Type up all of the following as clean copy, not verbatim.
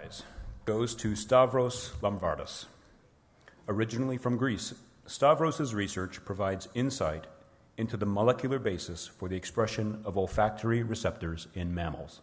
Prize goes to Stavros Lomvardas. Originally from Greece, Stavros' research provides insight into the molecular basis for the expression of olfactory receptors in mammals.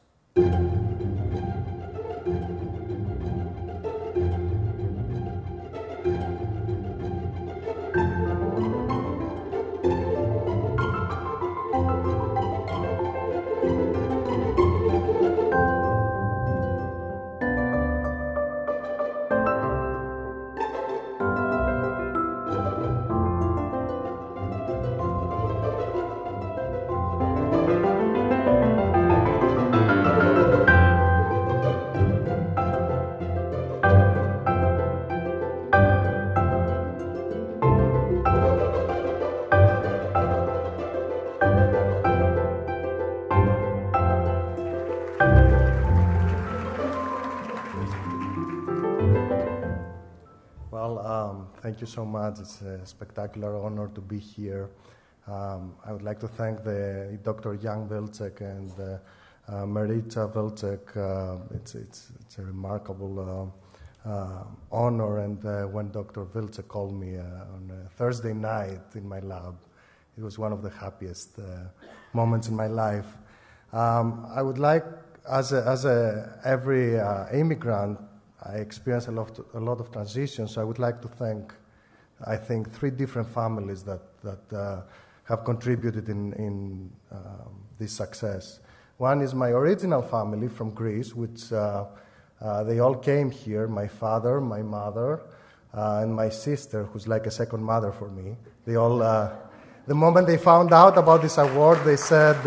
Thank you so much. It's a spectacular honor to be here. I would like to thank Dr. Jan Vilcek and Maritza Vilcek. It's a remarkable honor. And when Dr. Vilcek called me on a Thursday night in my lab, it was one of the happiest moments in my life. I would like, as every immigrant, I experienced a lot of transitions, so I would like to thank, I think, 3 different families that have contributed in this success. One is my original family from Greece, which they all came here, my father, my mother, and my sister, who's like a second mother for me. They all, the moment they found out about this award, they said,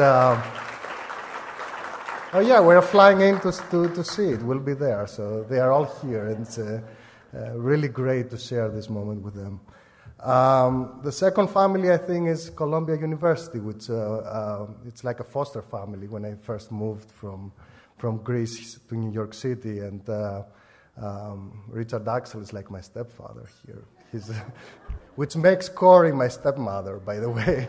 oh yeah, we're flying in to see it. We'll be there. So they are all here, and it's really great to share this moment with them. The second family, I think, is Columbia University, which it's like a foster family when I first moved from Greece to New York City. And Richard Axel is like my stepfather here, which makes Corey my stepmother, by the way.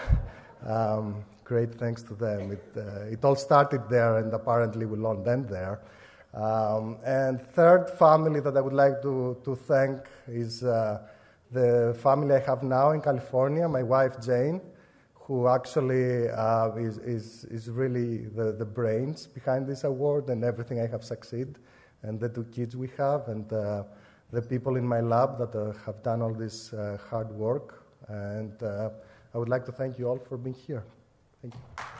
Great thanks to them. It all started there and apparently will all end there. And third family that I would like to thank is the family I have now in California, my wife Jane, who actually is really the brains behind this award and everything I have succeeded, and the 2 kids we have, and the people in my lab that have done all this hard work. And I would like to thank you all for being here. Thank you.